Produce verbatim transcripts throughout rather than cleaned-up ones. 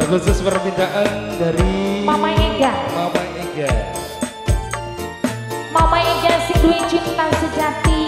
khusus permintaan dari Mama Ega. Mama Ega. Mama Ega si duwe cinta sejati.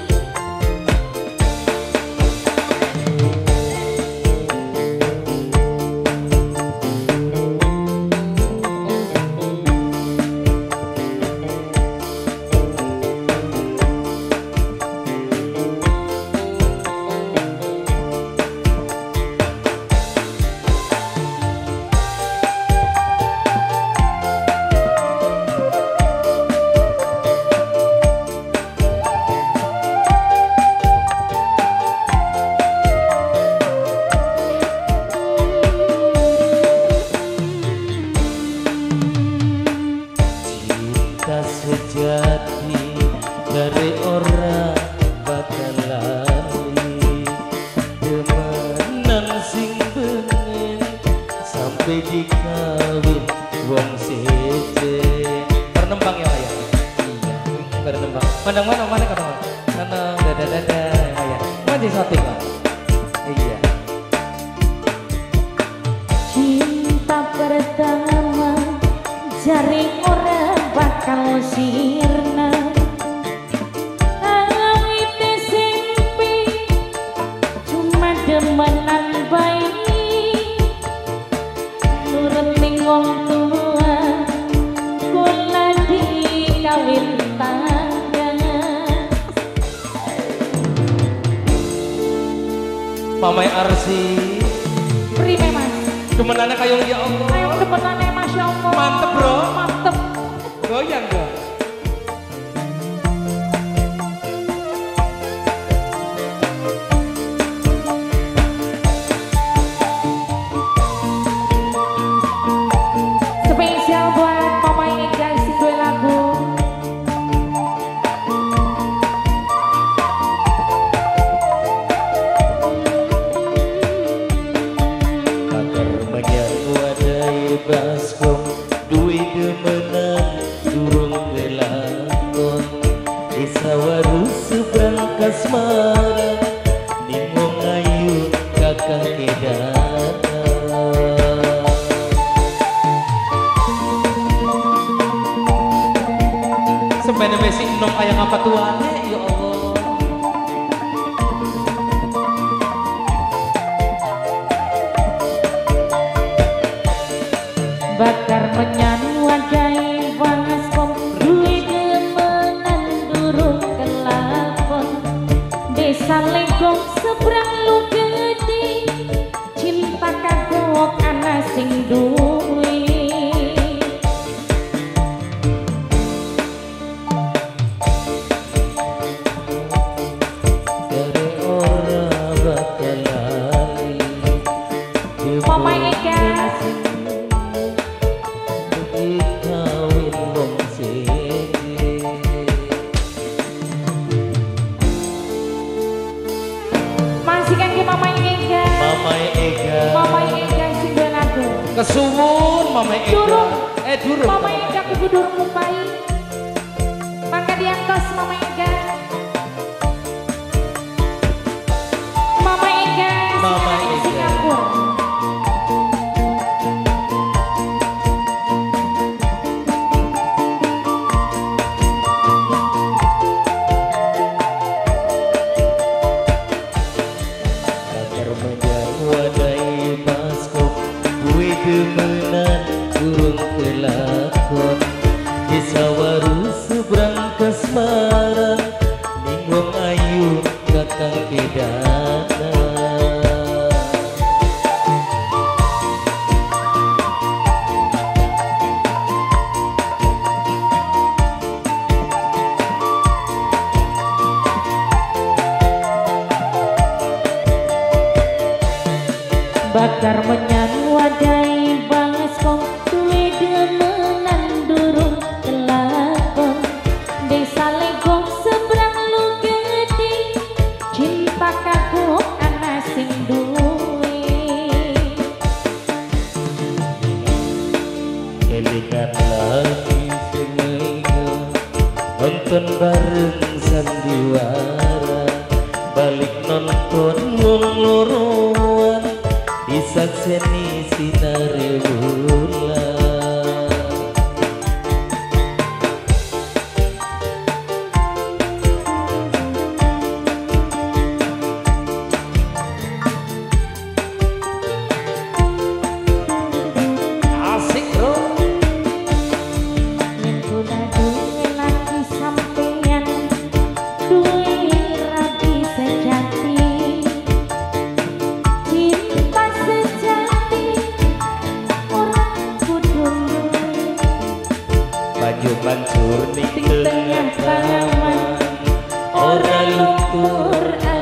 Sejati dari orang bakal lali demenan sing bengen sampai dikawin wong sejen pernembang ya ayah iya pernembang mandang mana mana kata mana karena dada dada ayah mandi sate pak iya Cinta pertama jaring orang bakal sirna awit S M P cuma demenan baik nurut ning wong tua kula dikawin tangga Mamai Arsi prime mas demenannya kayong ya Allah ayo demenane masya Allah mantep bro mantep goyang gak? spesial buat Mama Ega si dua lagu. Agar menyawadai baskom duit demenan durung kelakon desa waru seberang kasmara nimong ayu kakak kedana Sepeda besi enom ayang apa tuane ya Allah. Bakar menyan wadai baskom duit demenan durung kelakon desa legong seberang lu gede cinta kagok ana sing duwe dari orang bakal lali Mama Ega dikawin wong sejen masih kan ke Mama Ega Mama Ega Mama Ega sing dua lagu Kesuwun Mama Ega. Durung. Eh durung. Mama Ega kudu durung Mumbai mangga diantos Mama Ega Mama Ega Mama sekarang di Ega. Singapura agar menyawadai baskom duit demenan durung kelakon desa waru seberang kasmara ning wong ayu kakang kedana bakar menyan wadai baskom duwe demenan durung kelakon desa legong seberang lu gede cinta kagok ana sing duwe Elikan lagi seminggu nonton bareng sandiwara balik nonton wong loroan disakseni sinar banyu mancur ning Ting tengah taman ora luntur Tur